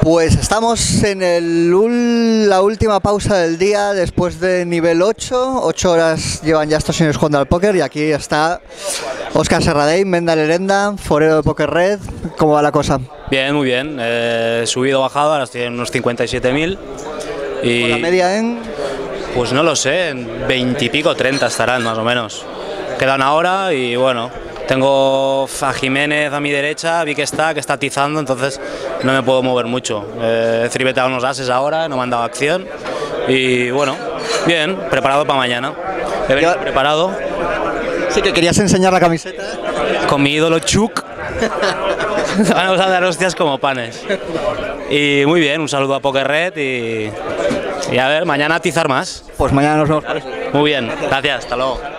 Pues estamos en la última pausa del día después de nivel 8. 8 horas llevan ya estos señores jugando al póker y aquí está Óscar Serradell, Menda Lerenda, forero de Poker Red. ¿Cómo va la cosa? Bien, muy bien. Subido, bajado, ahora estoy en unos 57.000. Y ¿Con la media en? Pues no lo sé, en 20 y pico, 30 estarán más o menos. Queda una hora y bueno, tengo a Jiménez a mi derecha, vi que está atizando, entonces no me puedo mover mucho. He tribeteado unos ases ahora, no me han dado acción y bueno, bien, preparado para mañana. He venido preparado. Sí, que querías enseñar la camiseta. Con mi ídolo Chuk. Vamos a dar hostias como panes. Y muy bien, un saludo a Poker Red y a ver, mañana atizar más. Pues mañana nos vemos. Muy bien, gracias, hasta luego.